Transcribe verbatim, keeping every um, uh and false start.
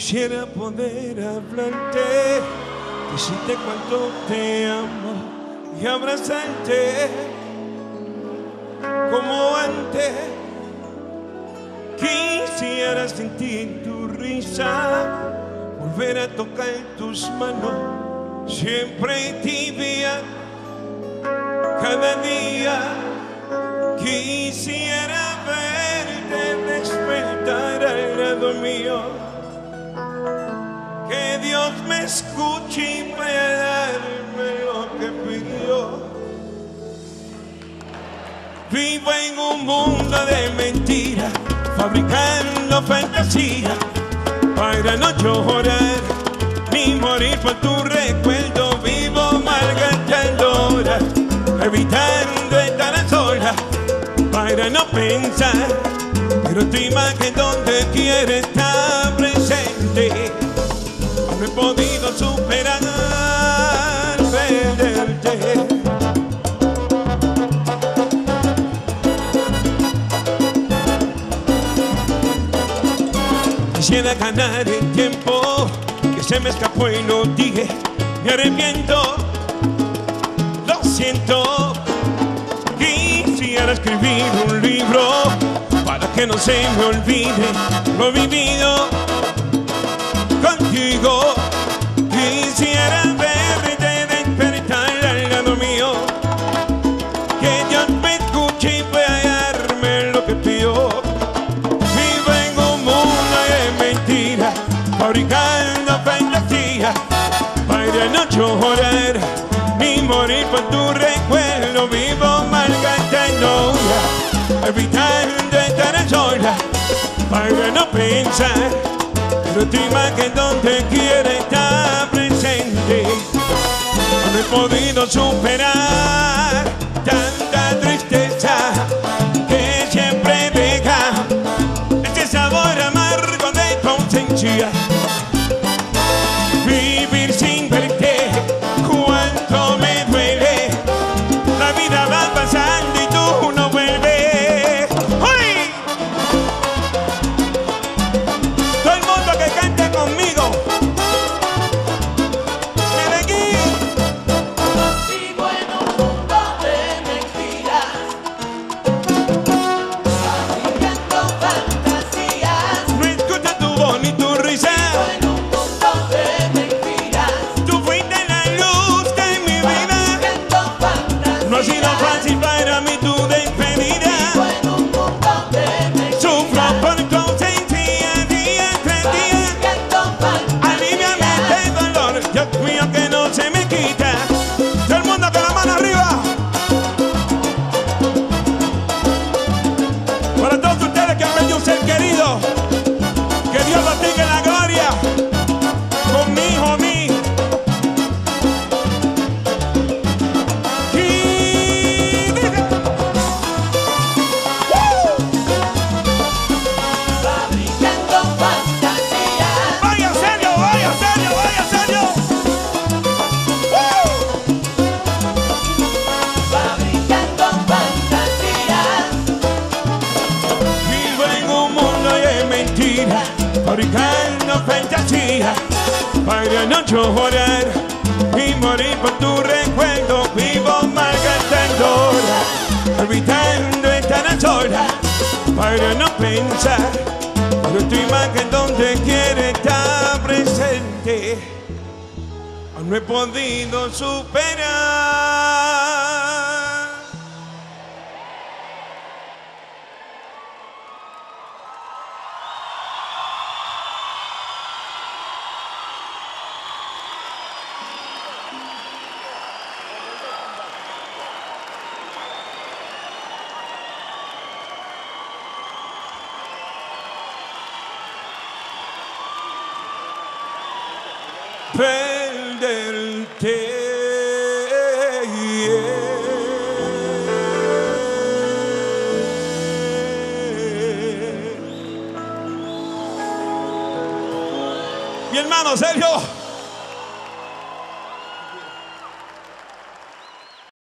Quisiera poder hablarte, decirte cuánto te amo y abrazarte como antes. Quisiera sentir tu risa, volver a tocar tus manos, siempre tibia, cada día. Quisiera verte despertar al lado mío, que Dios me escuche y pueda darme lo que pidió. Vivo en un mundo de mentiras, fabricando fantasía para no llorar ni morir por tu recuerdo. Vivo malgastando horas, evitando estar a solas para no pensar, pero tu imagen donde quiere estar presente. No he podido superar perderte. Quisiera ganar el tiempo que se me escapó y no dije. Me arrepiento, lo siento. Quisiera escribir un libro para que no se me olvide lo vivido contigo. Quisiera verte despertar al lado mío, que Dios me escuche y pueda darme lo que pido. Vivo en un mundo de mentiras, fabricando fantasías para no llorar ni morir por tu recuerdo. Vivo malgastando horas, evitando estar a solas para no pensar, pero tu imagen donde quiere estar presente. No he podido superar tanta tristeza que siempre deja este sabor amargo de tu ausencia. Vivir sin verte, cuánto me duele. La vida va pasando y tú no vuelves. ¡Uy! Todo el mundo que cante conmigo. Medellín. Vivo en un mundo de mentiras, fabricando fantasías. No escucho tu voz ni tu risa. Vivo en un mundo de mentiras, Tú fuiste la luz de mi vida. fabricando fantasías. No ha sido fácil para mí tu despedida. Vivo en un mundo de mentiras, Sufro por tu ausencia día tras día. fabricando fantasías. Aliviame este dolor, Dios mío, que no se me quita. Todo el mundo con la mano arriba. Para todos ustedes que han perdido un ser querido, que Dios los tenga en la gloria. Con mi hijo a mí. Y dice, ¡woo! Fabricando fantasías. Vaya serio, vaya serio, vaya serio. ¡Woo! Fabricando fantasías. Vivo en un mundo de mentiras, fabricando fantasías para no llorar y morir por tu recuerdo. Vivo malgastando horas, evitando estar a solas para no pensar, pero tu imagen donde quiere estar presente. Aún no he podido superar. Perderte. Mi hermano, Sergio.